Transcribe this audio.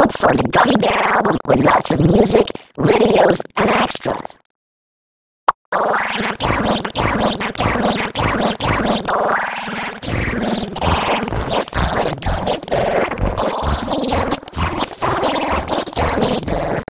look for the Gummy Bear album with lots of music, videos, and extras.